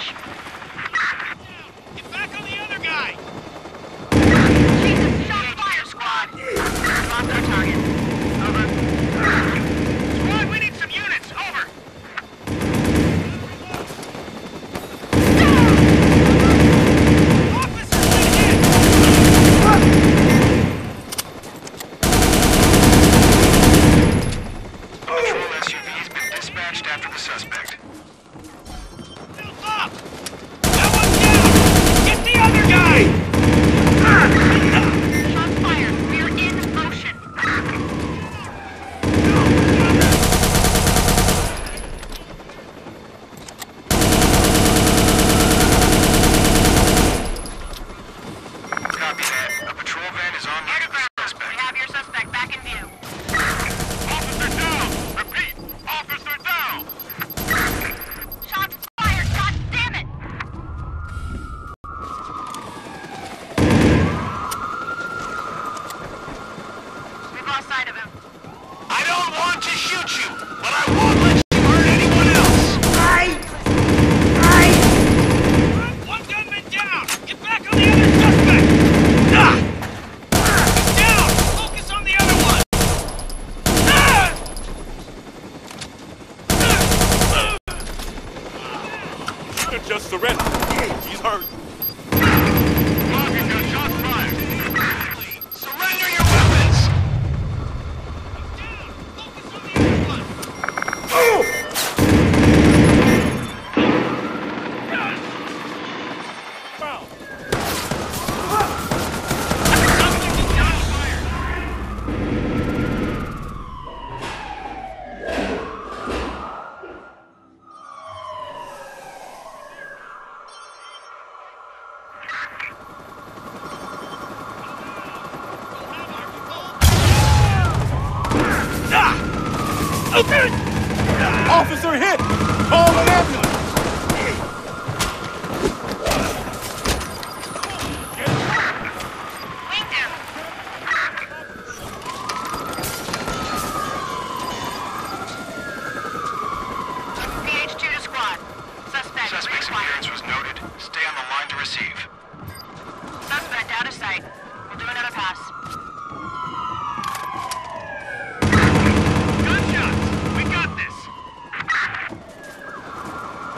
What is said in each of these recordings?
Get back on the other guy! Jesus, shot fire, squad! Lost our target. Over. Squad, we need some units! Over! After the suspect. Up! That one's down! Get the other guy! Shots fired. We're in motion. Copy that. A patrol van is on route to the suspect. We have your suspect back in view. Officer down! Repeat! Officer down! Shots fired! God damn it! We've lost sight of him. I don't want to shoot you, but I won't let you hurt anyone else! One gunman down! Get back on the other suspect! He's down! Focus on the other one! Just surrender. He's hurt. Target got shots fired. Surrender your weapons! He's down! Focus on the other one! Foul! Subject is down fired! Officer hit! Call an ambulance! Wing down. PH2 to squad. Suspect. Suspect's appearance was noted. Stay on the line to receive. Suspect out of sight. We'll do another pass. Gunshots! We got this!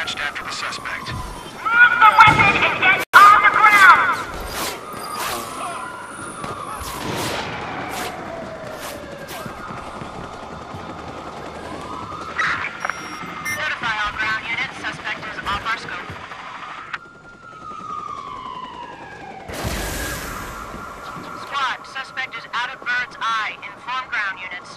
dispatched after the suspect. Drop the weapon and get on the ground! Notify all ground units. Suspect is off our scope. Squad, suspect is out of bird's eye. Inform ground units.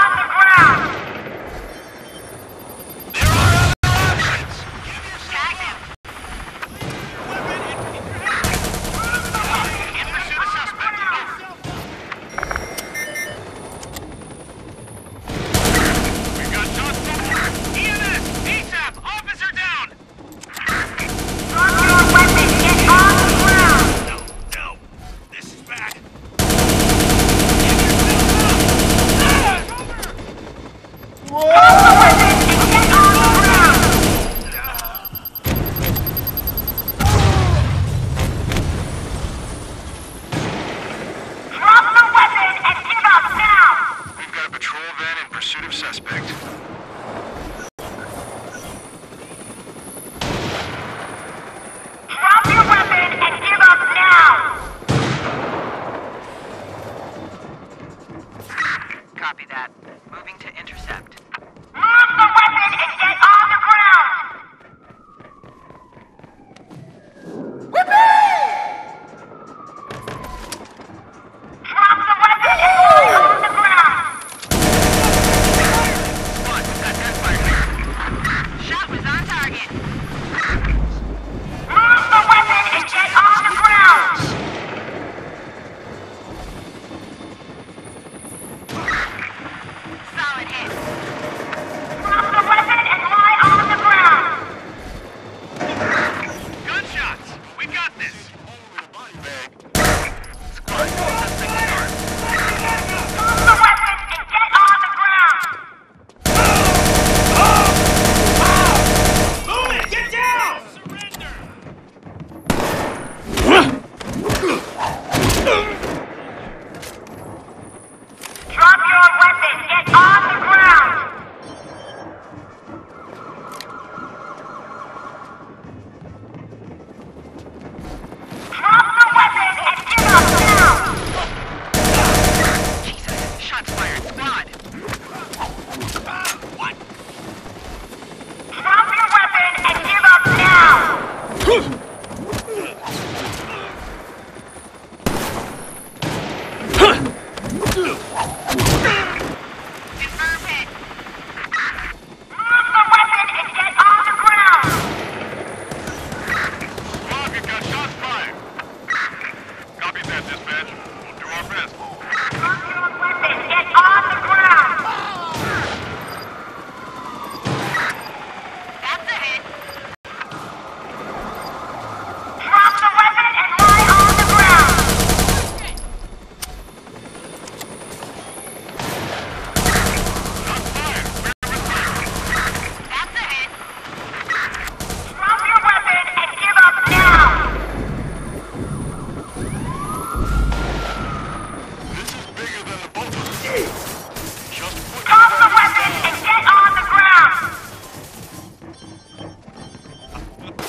Tag them.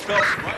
cops right